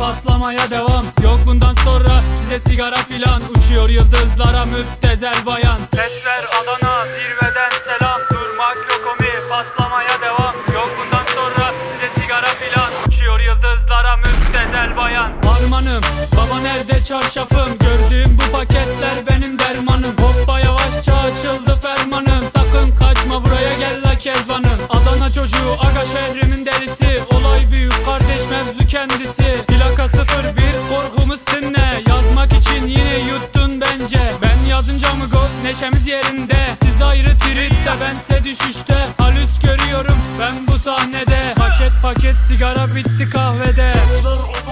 patlamaya devam. Yok bundan sonra size sigara filan. Uçuyor yıldızlara müptezel bayan. Sesler Adana zirveden selam. Durmak yok omi, patlamaya devam. Yok bundan sonra size sigara filan. Uçuyor yıldızlara müptezel bayan. Harmanım baba nerede çarşafım? Gördüğüm bu paketler benim dermanım. Hoppa yavaşça açıldı fermanım. Sakın kaçma buraya gel la kezbanım. Adana çocuğu aga şehrimin delisi. Olay büyük kardeş mevzu kendisi. Plaka 01 korkumuz dinle. Yazmak için yine yuttun bence. Ben yazınca mı gol neşemiz yerinde. Siz ayrı tripte bense düşüşte. Halüs görüyorum ben bu sahnede. Paket paket sigara bitti kahvede.